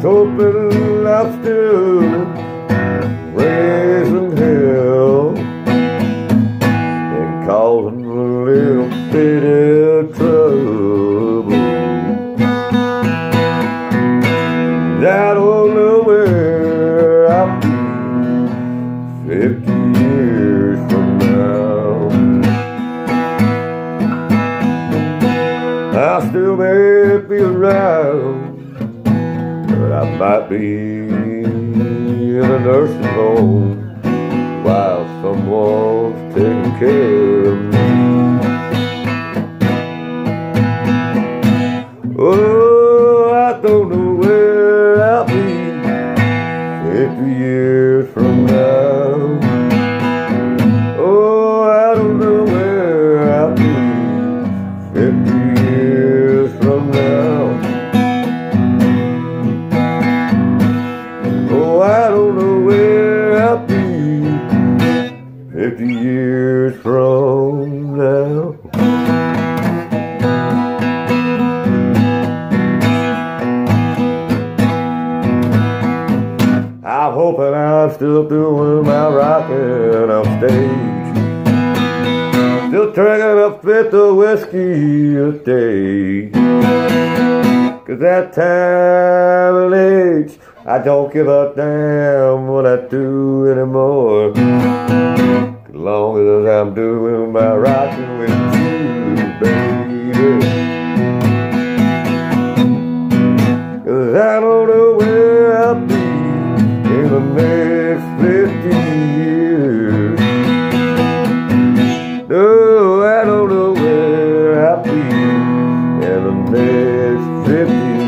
hoping I'm still raising hell and causing a little bit of trouble. I don't know where I'll be 50 years from now. I still may be around, but I might be in a nursing home while someone's taking care of me. Oh, I don't know where I'll be 50 years from now. Oh, I don't know where I'll be 50 years from now. Oh, I don't know where I'll be 50 years from now. I'm hoping I'm still doing my rockin' on stage, still drinking a fifth of whiskey a day. 'Cause that time and age, I don't give a damn what I do anymore, as long as I'm doing my rockin' with you, baby. 'Cause I don't know where I'll be in the next 50 years. No, I don't know where I'll be in the next 50 years.